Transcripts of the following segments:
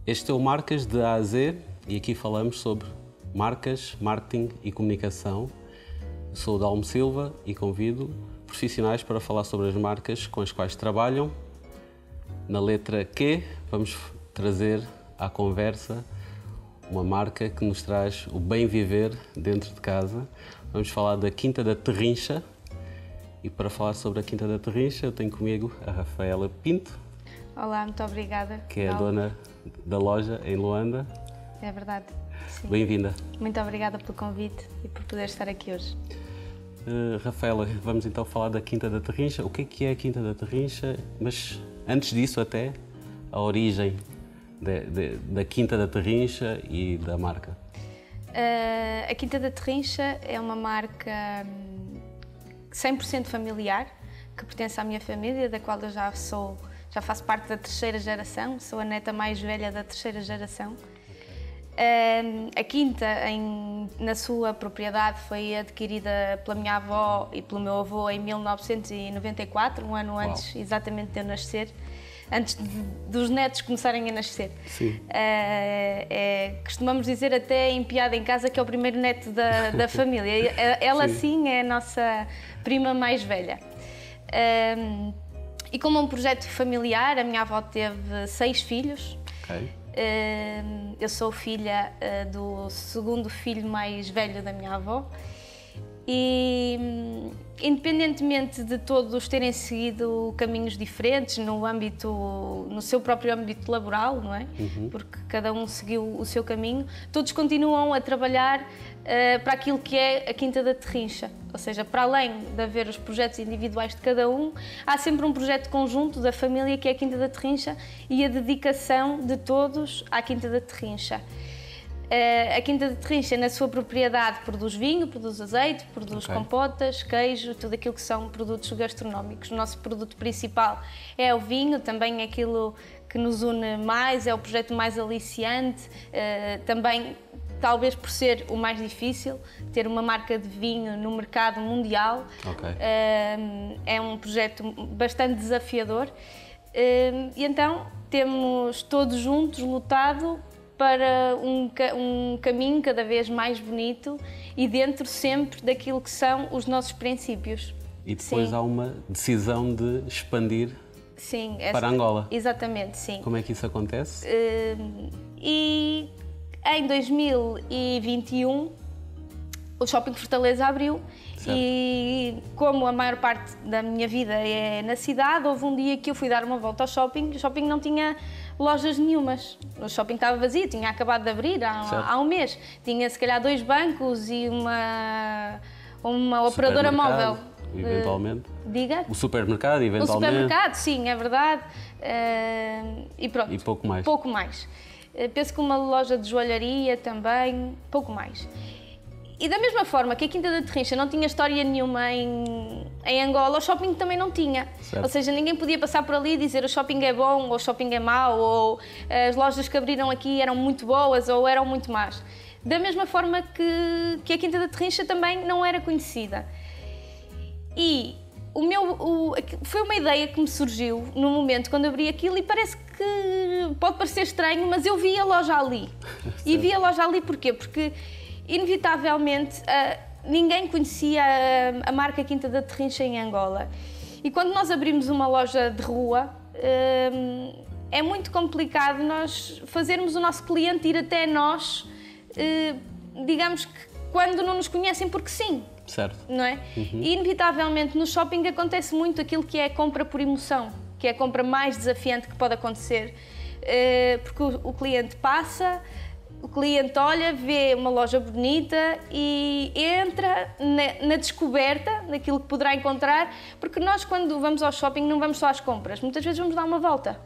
Este é o Marcas de A a Z e aqui falamos sobre marcas, marketing e comunicação. Eu sou o Dalmo Silva e convido profissionais para falar sobre as marcas com as quais trabalham. Na letra Q, vamos trazer à conversa uma marca que nos traz o bem viver dentro de casa. Vamos falar da Quinta da Terrincha. E para falar sobre a Quinta da Terrincha, eu tenho comigo a Rafaela Pinto. Olá, muito obrigada. Que é a dona da loja em Luanda. É verdade. Bem-vinda. Muito obrigada pelo convite e por poder estar aqui hoje. Rafaela, vamos então falar da Quinta da Terrincha. O que é a Quinta da Terrincha? Mas antes disso até, a origem da Quinta da Terrincha e da marca. A Quinta da Terrincha é uma marca 100% familiar, que pertence à minha família, da qual eu já faço parte da terceira geração, sou a neta mais velha da terceira geração. A Quinta, na sua propriedade, foi adquirida pela minha avó e pelo meu avô em 1994, um ano antes exatamente de eu nascer, antes dos netos começarem a nascer. Sim. Costumamos dizer até em piada em casa que é o primeiro neto da família. Ela sim é a nossa prima mais velha. E como um projeto familiar, a minha avó teve 6 filhos. Okay. Eu sou filha do segundo filho mais velho da minha avó e, independentemente de todos terem seguido caminhos diferentes no seu próprio âmbito laboral, não é? Porque cada um seguiu o seu caminho, todos continuam a trabalhar para aquilo que é a Quinta da Terrincha. Ou seja, para além de haver os projetos individuais de cada um, há sempre um projeto conjunto da família que é a Quinta da Terrincha e a dedicação de todos à Quinta da Terrincha. A Quinta da Terrincha, na sua propriedade, produz vinho, produz azeite, produz compotas, queijo, tudo aquilo que são produtos gastronómicos. O nosso produto principal é o vinho, também é aquilo que nos une mais, é o projeto mais aliciante, também talvez por ser o mais difícil, ter uma marca de vinho no mercado mundial. É um projeto bastante desafiador e então temos todos juntos lutado para um caminho cada vez mais bonito e dentro sempre daquilo que são os nossos princípios. E depois há uma decisão de expandir para Angola. Exatamente, sim. Como é que isso acontece? E em 2021 o Shopping Fortaleza abriu. Certo. E como a maior parte da minha vida é na cidade, houve um dia que eu fui dar uma volta ao shopping e o shopping não tinha lojas nenhumas. O shopping estava vazio, tinha acabado de abrir há um mês. Tinha se calhar 2 bancos e uma operadora móvel. Eventualmente. Diga? O supermercado, eventualmente. O supermercado, sim, é verdade. E pronto. E pouco mais. Pouco mais. Penso que uma loja de joalharia também, pouco mais. E da mesma forma que a Quinta da Terrincha não tinha história nenhuma em Angola, o shopping também não tinha. Certo. Ou seja, ninguém podia passar por ali e dizer o shopping é bom ou o shopping é mau, ou as lojas que abriram aqui eram muito boas ou eram muito más. Da mesma forma que a Quinta da Terrincha também não era conhecida. E foi uma ideia que me surgiu no momento quando abri aquilo e parece que pode parecer estranho, mas eu vi a loja ali. E vi a loja ali porquê? Porque inevitavelmente ninguém conhecia a marca Quinta da Terrincha em Angola. E quando nós abrimos uma loja de rua, é muito complicado nós fazermos o nosso cliente ir até nós, digamos que quando não nos conhecem porque sim. Certo. Não é? E inevitavelmente no shopping acontece muito aquilo que é a compra por emoção, que é a compra mais desafiante que pode acontecer, porque o cliente passa, o cliente olha, vê uma loja bonita e entra na descoberta daquilo que poderá encontrar, porque nós quando vamos ao shopping não vamos só às compras, muitas vezes vamos dar uma volta.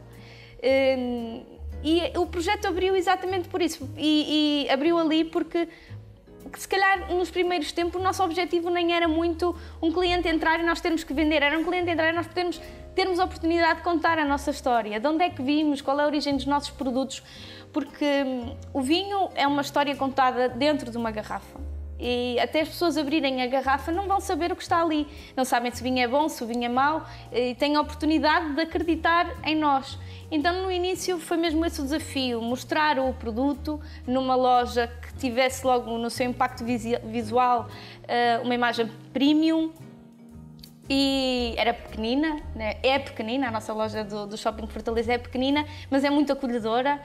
E o projeto abriu exatamente por isso, e abriu ali porque se calhar nos primeiros tempos o nosso objetivo nem era muito um cliente entrar e nós termos que vender, era um cliente entrar e nós termos a oportunidade de contar a nossa história, de onde é que vimos, qual é a origem dos nossos produtos, porque o vinho é uma história contada dentro de uma garrafa E até as pessoas abrirem a garrafa não vão saber o que está ali. Não sabem se o vinho é bom, se o vinho é mau, e têm a oportunidade de acreditar em nós. Então, no início, foi mesmo esse o desafio, mostrar o produto numa loja que tivesse logo no seu impacto visual uma imagem premium. E era pequenina, né? É pequenina, a nossa loja do Shopping Fortaleza é pequenina, mas é muito acolhedora.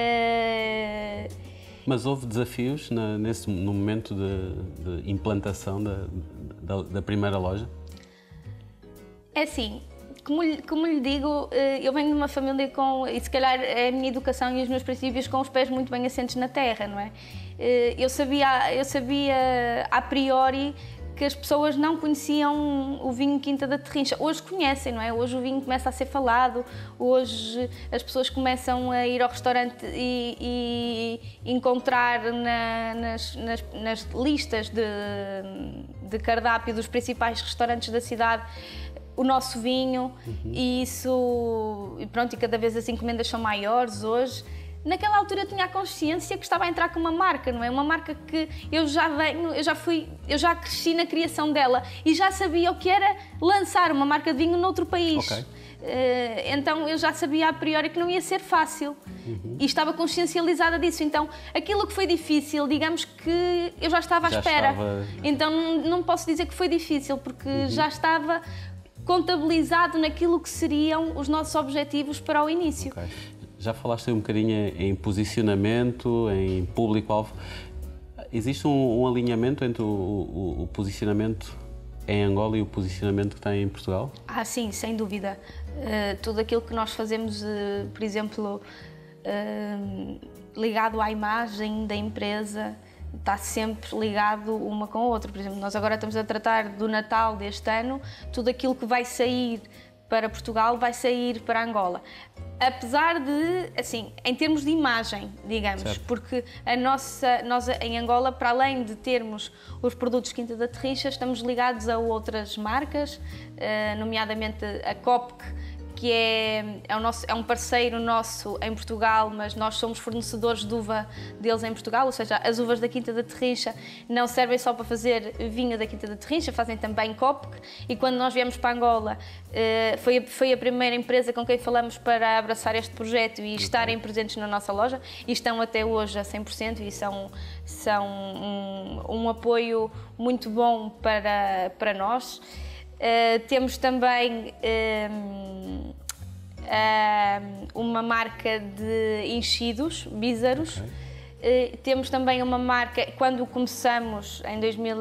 Mas houve desafios no momento de implantação da primeira loja? É assim, como lhe digo, eu venho de uma família e se calhar é a minha educação e os meus princípios com os pés muito bem assentes na terra, não é? Eu sabia a priori que as pessoas não conheciam o vinho Quinta da Terrincha. Hoje conhecem, não é? Hoje o vinho começa a ser falado, hoje as pessoas começam a ir ao restaurante e encontrar nas listas de cardápio dos principais restaurantes da cidade o nosso vinho. E isso, e cada vez as encomendas são maiores hoje. Naquela altura eu tinha a consciência que estava a entrar com uma marca, não é? Uma marca que eu já cresci na criação dela e já sabia o que era lançar uma marca de vinho noutro país. Okay. Então eu já sabia a priori que não ia ser fácil e estava consciencializada disso. Então aquilo que foi difícil, digamos que eu já estava à espera. Então não posso dizer que foi difícil porque já estava contabilizado naquilo que seriam os nossos objetivos para o início. Okay. Já falaste um bocadinho em posicionamento, em público-alvo. Existe um alinhamento entre o posicionamento em Angola e o posicionamento que tem em Portugal? Sim, sem dúvida. Tudo aquilo que nós fazemos, por exemplo, ligado à imagem da empresa, está sempre ligado uma com a outra. Por exemplo, nós agora estamos a tratar do Natal deste ano, tudo aquilo que vai sair para Portugal vai sair para Angola. Apesar de, assim, em termos de imagem, digamos, certo. Porque nós em Angola, para além de termos os produtos Quinta da Terrincha, estamos ligados a outras marcas, nomeadamente a Copc, que é um parceiro nosso em Portugal, mas nós somos fornecedores de uva deles em Portugal, ou seja, as uvas da Quinta da Terrincha não servem só para fazer vinho da Quinta da Terrincha, fazem também Copc, e quando nós viemos para Angola, foi a primeira empresa com quem falamos para abraçar este projeto e estarem presentes na nossa loja, e estão até hoje a 100% e são um apoio muito bom para nós. Temos também uma marca de enchidos, Bízaros. Okay. Temos também uma marca, quando começamos em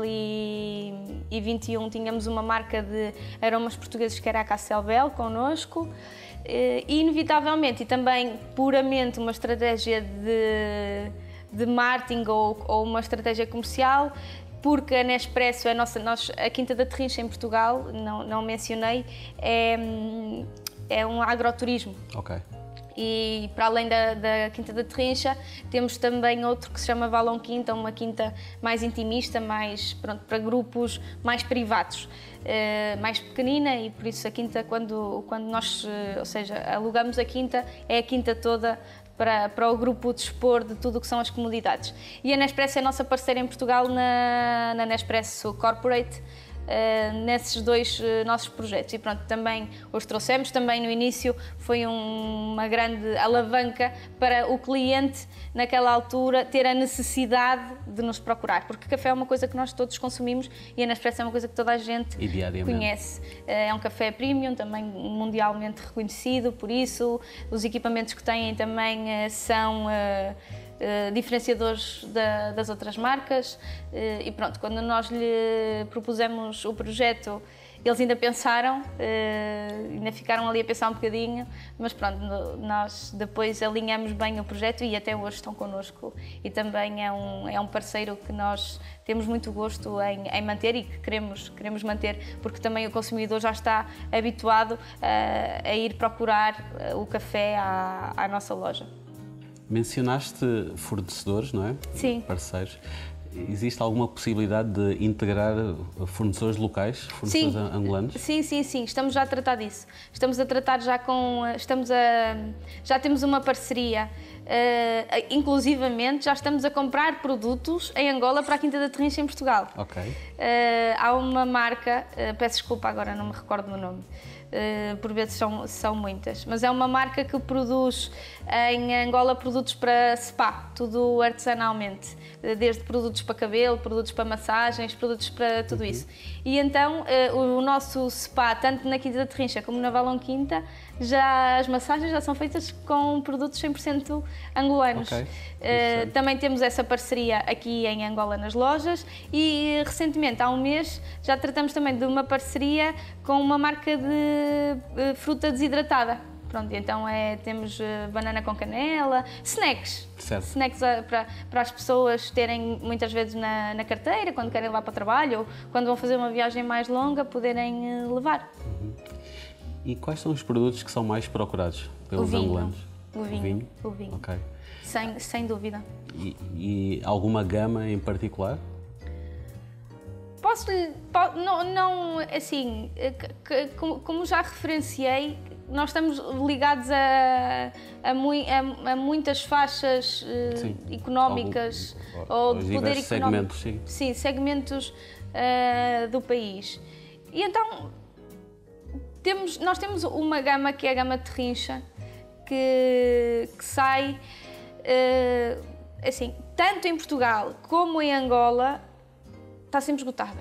2021, tínhamos uma marca de aromas portugueses que era a Castelbel connosco. E inevitavelmente, e também puramente uma estratégia de marketing ou uma estratégia comercial, porque a Nespresso, a Quinta da Terrincha em Portugal, não mencionei, é um agroturismo. Ok. E para além da Quinta da Terrincha, temos também outro que se chama Valon Quinta, uma quinta mais intimista, mais para grupos mais privados, mais pequenina, e por isso a quinta, quando nós, ou seja, alugamos a quinta, é a quinta toda para o grupo de expor de tudo o que são as comodidades. E a Nespresso é a nossa parceira em Portugal na Nespresso Corporate, nesses dois nossos projetos. E pronto, também os trouxemos. Também no início foi uma grande alavanca para o cliente, naquela altura, ter a necessidade de nos procurar, porque café é uma coisa que nós todos consumimos e a Nespresso é uma coisa que toda a gente conhece. É um café premium, também mundialmente reconhecido, por isso os equipamentos que têm também são diferenciadores das outras marcas. E pronto, quando nós lhe propusemos o projeto, eles ainda pensaram, ainda ficaram ali a pensar um bocadinho, mas pronto, nós depois alinhamos bem o projeto e até hoje estão connosco, e também é um parceiro que nós temos muito gosto em manter e que queremos manter, porque também o consumidor já está habituado a ir procurar o café à nossa loja. Mencionaste fornecedores, não é? Sim. Parceiros. Existe alguma possibilidade de integrar fornecedores locais, fornecedores angolanos? Sim, estamos já a tratar disso. Estamos a tratar já já temos uma parceria, inclusivamente já estamos a comprar produtos em Angola para a Quinta da Terrincha em Portugal. Ok. Há uma marca, peço desculpa agora, não me recordo o nome, por vezes são muitas, mas é uma marca que produz em Angola produtos para spa, tudo artesanalmente, desde produtos para cabelo, produtos para massagens, produtos para tudo isso. E então o nosso spa, tanto na Quinta da Terrincha como na Valão Quinta, as massagens já são feitas com produtos 100% angolanos. Okay. Também temos essa parceria aqui em Angola nas lojas e recentemente, há um mês, já tratamos também de uma parceria com uma marca de fruta desidratada. Pronto, então temos banana com canela, snacks. Certo. Snacks para as pessoas terem muitas vezes na carteira, quando querem ir lá para o trabalho ou quando vão fazer uma viagem mais longa, poderem levar. E quais são os produtos que são mais procurados pelos angolanos? O vinho. Ok. Sem dúvida. E alguma gama em particular? Não, assim, como já referenciei, nós estamos ligados a muitas faixas económicas ou de poder económico. Sim, segmentos do país. E então nós temos uma gama que é a gama Terrincha, que sai assim, tanto em Portugal como em Angola, está sempre esgotada.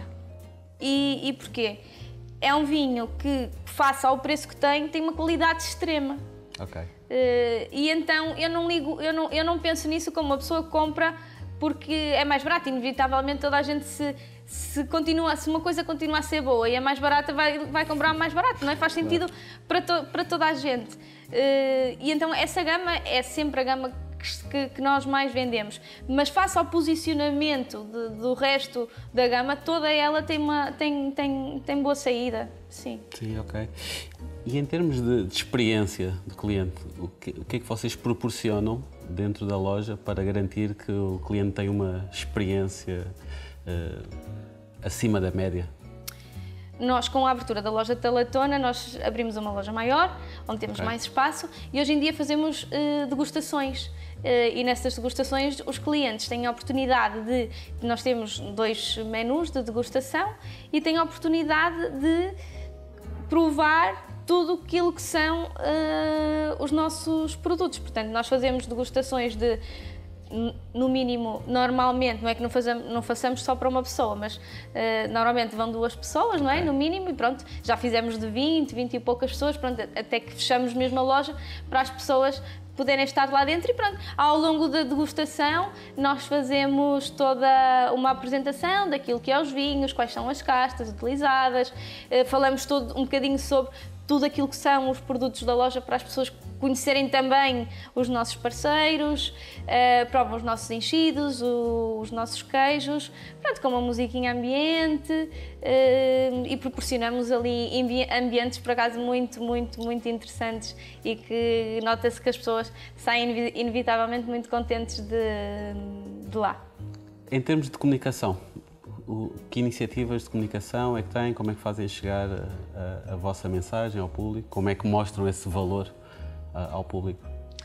E porquê? É um vinho que, face ao preço que tem uma qualidade extrema. Ok. E então eu não penso nisso como uma pessoa que compra porque é mais barato. Inevitavelmente toda a gente se uma coisa continua a ser boa e é mais barata, vai comprar mais barato, não é? Faz sentido para toda a gente. E então essa gama é sempre a gama que nós mais vendemos, mas face ao posicionamento do resto da gama, toda ela tem boa saída, sim. Sim, ok. E em termos de experiência do cliente, o que é que vocês proporcionam dentro da loja para garantir que o cliente tem uma experiência acima da média? Nós, com a abertura da loja de Talatona, nós abrimos uma loja maior, onde temos mais espaço, e hoje em dia fazemos degustações. E nessas degustações os clientes têm a oportunidade nós temos 2 menus de degustação e têm a oportunidade de provar tudo aquilo que são os nossos produtos. Portanto, nós fazemos degustações no mínimo, normalmente, não é que não façamos só para uma pessoa, mas normalmente vão 2 pessoas, não é? No mínimo, e pronto, já fizemos de 20 e poucas pessoas, pronto, até que fechamos mesmo a loja para as pessoas poderem estar lá dentro e pronto. Ao longo da degustação, nós fazemos toda uma apresentação daquilo que é os vinhos, quais são as castas utilizadas, falamos um bocadinho sobre tudo aquilo que são os produtos da loja para as pessoas conhecerem também os nossos parceiros, provam os nossos enchidos, os nossos queijos, pronto, com uma musiquinha ambiente e proporcionamos ali ambientes, por acaso, muito interessantes e que nota-se que as pessoas saem inevitavelmente muito contentes de lá. Em termos de comunicação, que iniciativas de comunicação é que têm? Como é que fazem chegar a vossa mensagem ao público? Como é que mostram esse valor ao público?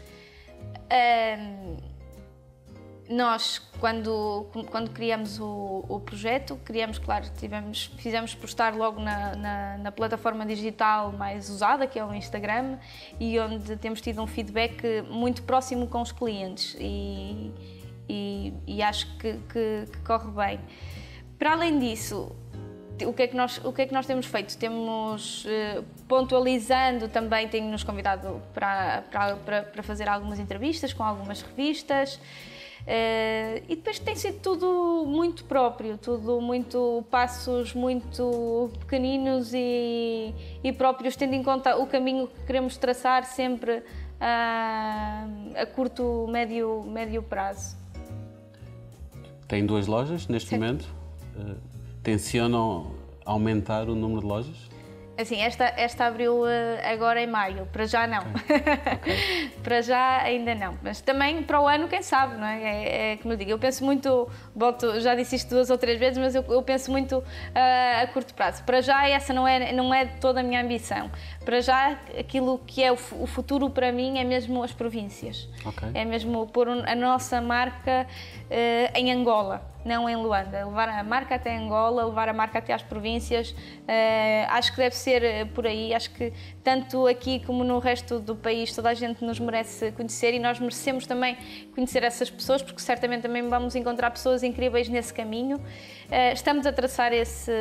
Nós, quando criamos o projeto, claro, fizemos postar logo na plataforma digital mais usada, que é o Instagram, e onde temos tido um feedback muito próximo com os clientes e acho que corre bem. Para além disso, o que é que nós temos feito? Temos, pontualizando também, tem-nos convidado para fazer algumas entrevistas com algumas revistas e depois tem sido tudo muito próprio, passos muito pequeninos e próprios, tendo em conta o caminho que queremos traçar sempre a curto, médio prazo. Tem 2 lojas neste momento? Tencionam aumentar o número de lojas? Assim, esta abriu agora em maio, para já não. Okay. Para já ainda não, mas também para o ano, quem sabe, não é? É como eu digo, eu penso muito, já disse isto 2 ou 3 vezes, mas eu penso muito a curto prazo. Para já essa não é toda a minha ambição. Para já aquilo que é o futuro para mim é mesmo as províncias. Okay. É mesmo pôr a nossa marca em Angola, não em Luanda. Levar a marca até Angola, levar a marca até às províncias, acho que deve ser por aí. Acho que tanto aqui como no resto do país toda a gente nos merece conhecer e nós merecemos também conhecer essas pessoas, porque certamente também vamos encontrar pessoas incríveis nesse caminho. Estamos a traçar esse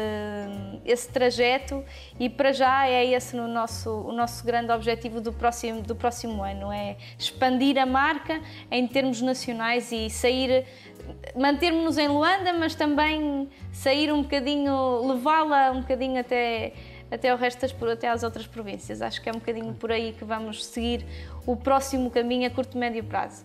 trajeto e para já é esse o nosso grande objetivo do próximo ano, é expandir a marca em termos nacionais e mantermos-nos em Luanda, mas também sair um bocadinho, levá-la um bocadinho até o resto até às outras províncias. Acho que é um bocadinho por aí que vamos seguir o próximo caminho a curto e médio prazo.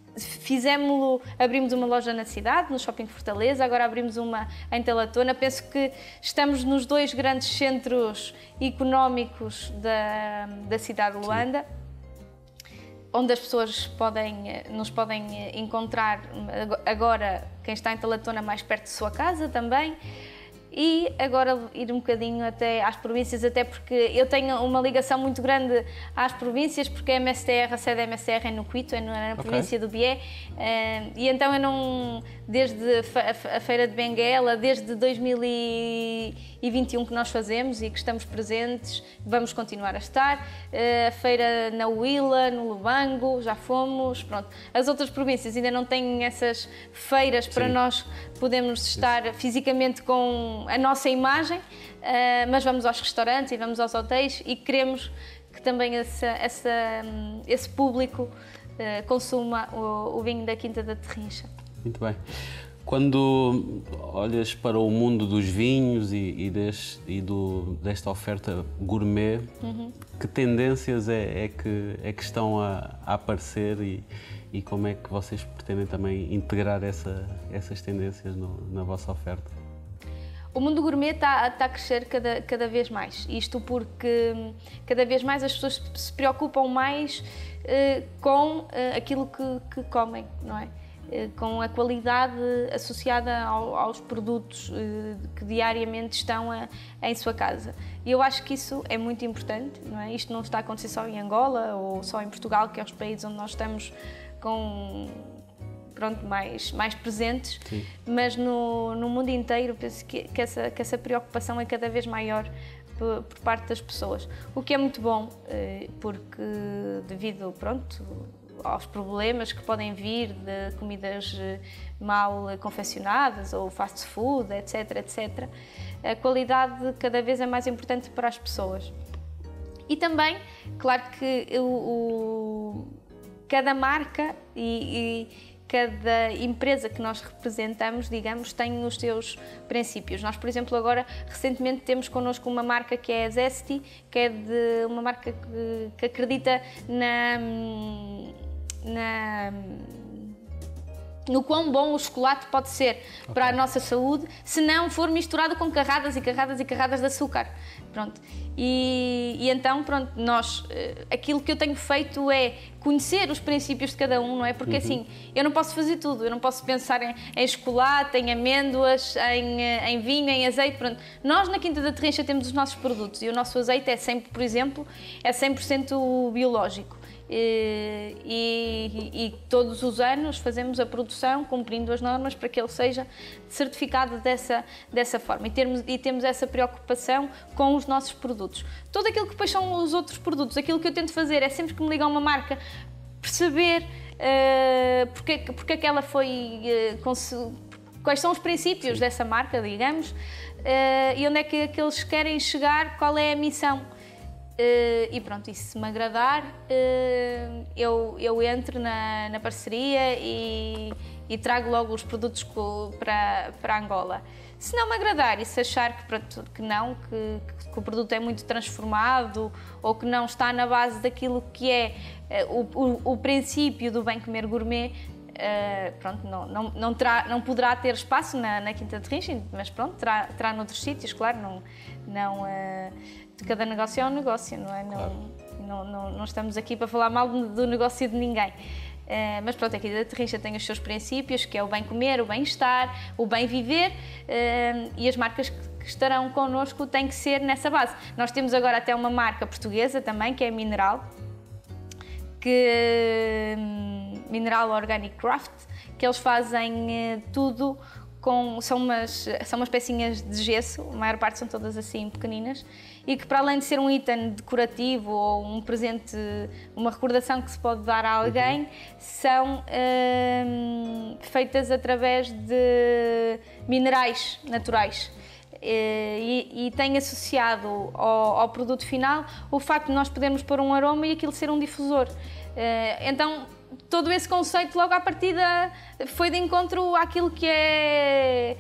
Abrimos uma loja na cidade, no Shopping Fortaleza, agora abrimos uma em Talatona. Penso que estamos nos 2 grandes centros económicos da cidade de Luanda. Sim. Onde as pessoas nos podem encontrar agora, quem está em Talatona mais perto de sua casa também. E agora ir um bocadinho até às províncias, até porque eu tenho uma ligação muito grande às províncias, porque a MSTR, a sede da MSTR é no Quito, é na província do Bié, e então eu não, desde a Feira de Benguela, desde 2021 que nós fazemos e que estamos presentes, vamos continuar a estar, a feira na Huila, no Lubango, já fomos, pronto. As outras províncias ainda não têm essas feiras para nós podermos estar fisicamente com a nossa imagem, mas vamos aos restaurantes e vamos aos hotéis e queremos que também esse público consuma o vinho da Quinta da Terrincha. Muito bem. Quando olhas para o mundo dos vinhos desta oferta gourmet, que tendências é que estão a aparecer e como é que vocês pretendem também integrar essas tendências na vossa oferta? O mundo gourmet está a crescer cada vez mais, isto porque cada vez mais as pessoas se preocupam mais com aquilo que comem, não é? Com a qualidade associada aos produtos que diariamente estão em sua casa. E eu acho que isso é muito importante, não é? Isto não está a acontecer só em Angola ou só em Portugal, que é os países onde nós estamos mais presentes. Sim. Mas no mundo inteiro penso que essa preocupação é cada vez maior por parte das pessoas, o que é muito bom, porque devido aos problemas que podem vir de comidas mal confeccionadas ou fast food, etc, a qualidade cada vez é mais importante para as pessoas. E também, claro que cada marca e cada empresa que nós representamos, digamos, tem os seus princípios. Nós, por exemplo, agora, recentemente temos connosco uma marca que é a Zesty, que é uma marca que acredita no quão bom o chocolate pode ser para a nossa saúde, se não for misturado com carradas e carradas e carradas de açúcar. Pronto. E então, pronto, aquilo que eu tenho feito é conhecer os princípios de cada um, não é? Porque assim, eu não posso fazer tudo, eu não posso pensar em chocolate, em amêndoas, em vinho, em azeite, pronto. Nós na Quinta da Terrincha temos os nossos produtos e o nosso azeite é sempre, por exemplo, é 100% biológico. E todos os anos fazemos a produção cumprindo as normas para que ele seja certificado dessa forma e temos essa preocupação com os nossos produtos. Tudo aquilo que depois são os outros produtos, aquilo que eu tento fazer é sempre que me liga a uma marca perceber porque é que ela foi, quais são os princípios dessa marca, digamos, e onde é que eles querem chegar, qual é a missão. E pronto, e se me agradar, eu entro na parceria e trago logo os produtos para Angola. Se não me agradar e se achar que o produto é muito transformado ou que não está na base daquilo que é o princípio do bem comer gourmet, pronto, não poderá ter espaço na Quinta de Terrincha, mas pronto, terá noutros sítios, claro, cada negócio é um negócio, não é? Claro. Não estamos aqui para falar mal do negócio de ninguém. Mas pronto, a Quinta da Terrincha tem os seus princípios, que é o bem comer, o bem-estar, o bem viver, e as marcas que estarão connosco têm que ser nessa base. Nós temos agora até uma marca portuguesa também, que é Mineral, Mineral Organic Craft, que eles fazem tudo são umas pecinhas de gesso, a maior parte são todas assim pequeninas, e que para além de ser um item decorativo ou um presente, uma recordação que se pode dar a alguém, são feitas através de minerais naturais. E tem associado ao produto final o facto de nós podermos pôr um aroma e aquilo ser um difusor. Então, todo esse conceito logo à partida foi de encontro àquilo que é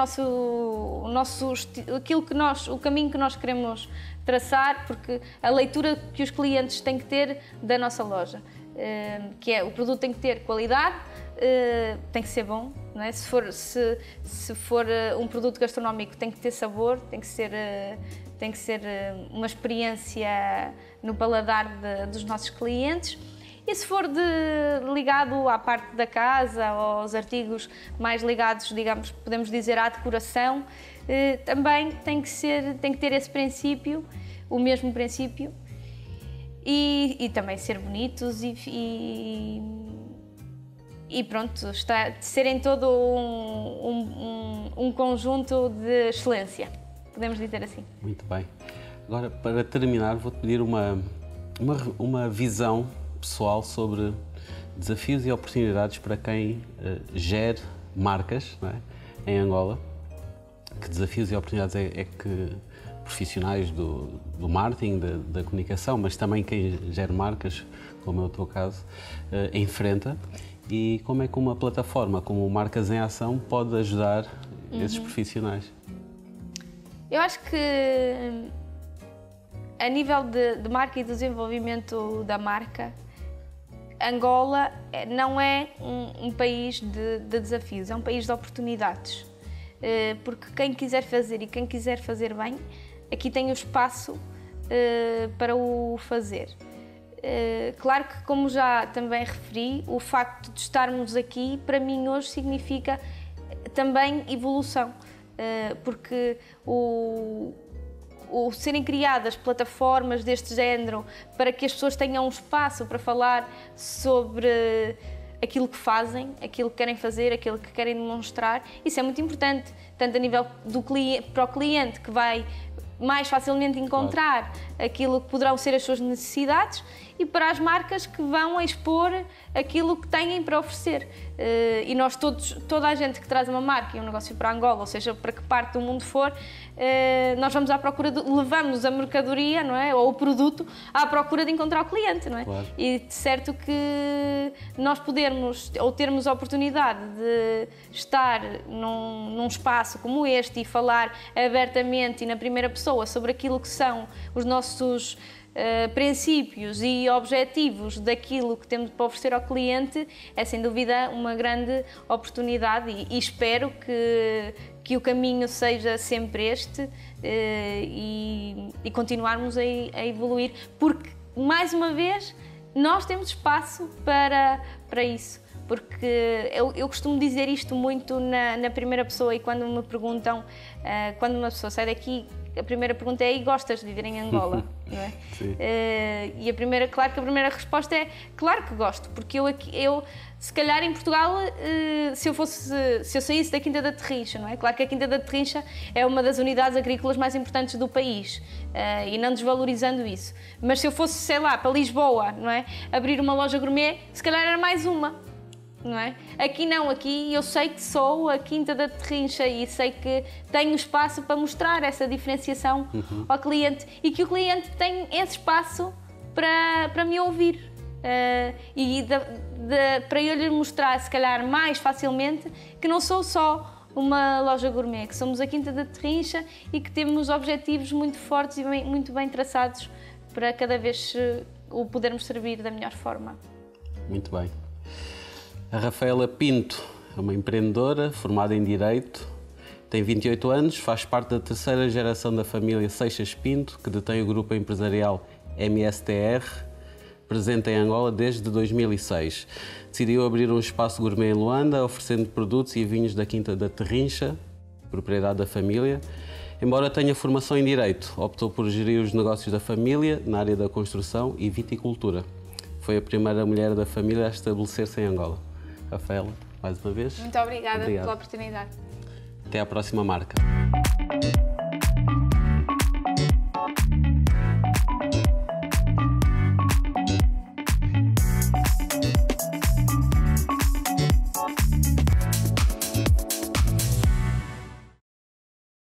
o caminho que nós queremos traçar, porque a leitura que os clientes têm que ter da nossa loja, que é o produto tem que ter qualidade, tem que ser bom, não é? Se for um produto gastronómico tem que ter sabor, tem que ser uma experiência no paladar dos nossos clientes. E se for ligado à parte da casa, aos artigos mais ligados, digamos, podemos dizer, à decoração, também tem que ter esse princípio, o mesmo princípio, e também ser bonitos e pronto, serem todo um conjunto de excelência, podemos dizer assim. Muito bem. Agora, para terminar, vou-te pedir uma visão pessoal sobre desafios e oportunidades para quem gere marcas, não é, em Angola. Que desafios e oportunidades é que profissionais do marketing, da comunicação, mas também quem gera marcas, como é o teu caso, enfrenta, e como é que uma plataforma como Marcas em Ação pode ajudar esses profissionais? Eu acho que a nível de marca e desenvolvimento da marca, Angola não é um país de desafios, é um país de oportunidades. Porque quem quiser fazer e quem quiser fazer bem, aqui tem o espaço para o fazer. Claro que, como já também referi, o facto de estarmos aqui, para mim, hoje significa também evolução, porque o serem criadas plataformas deste género para que as pessoas tenham um espaço para falar sobre aquilo que fazem, aquilo que querem fazer, aquilo que querem demonstrar, isso é muito importante, tanto a nível para o cliente, que vai mais facilmente encontrar aquilo que poderão ser as suas necessidades, e para as marcas que vão expor aquilo que têm para oferecer. E nós toda a gente que traz uma marca e um negócio para Angola, ou seja, para que parte do mundo for, nós vamos à procura, levamos a mercadoria, não é? Ou o produto à procura de encontrar o cliente, não é? Claro. E de certo que nós podermos, ou termos a oportunidade de estar num espaço como este e falar abertamente e na primeira pessoa sobre aquilo que são os nossos princípios e objetivos daquilo que temos para oferecer ao cliente, é sem dúvida uma grande oportunidade, e espero que o caminho seja sempre este, e continuarmos a evoluir, porque, mais uma vez, nós temos espaço para isso. Porque eu costumo dizer isto muito na primeira pessoa, e quando me perguntam, quando uma pessoa sai daqui, a primeira pergunta é: e gostas de viver em Angola? Não é? Sim. E claro que a primeira resposta é: claro que gosto, porque eu se calhar em Portugal, se eu saísse da Quinta da Terrincha, não é? Claro que a Quinta da Terrincha é uma das unidades agrícolas mais importantes do país, e não desvalorizando isso. Mas se eu fosse, sei lá, para Lisboa, não é? Abrir uma loja gourmet, se calhar era mais uma. Não é? Aqui não, aqui eu sei que sou a Quinta da Terrincha e sei que tenho espaço para mostrar essa diferenciação ao cliente, e que o cliente tem esse espaço para me ouvir, para eu lhe mostrar, se calhar mais facilmente, que não sou só uma loja gourmet, que somos a Quinta da Terrincha e que temos objetivos muito fortes e muito bem traçados para cada vez o podermos servir da melhor forma. Muito bem. A Rafaela Pinto é uma empreendedora formada em Direito, Tem 28 anos, faz parte da terceira geração da família Seixas Pinto, que detém o grupo empresarial MSTR, presente em Angola desde 2006. Decidiu abrir um espaço gourmet em Luanda, oferecendo produtos e vinhos da Quinta da Terrincha, propriedade da família. Embora tenha formação em Direito, optou por gerir os negócios da família na área da construção e viticultura. Foi a primeira mulher da família a estabelecer-se em Angola. Rafaela, mais uma vez. Muito obrigada pela oportunidade. Até à próxima marca.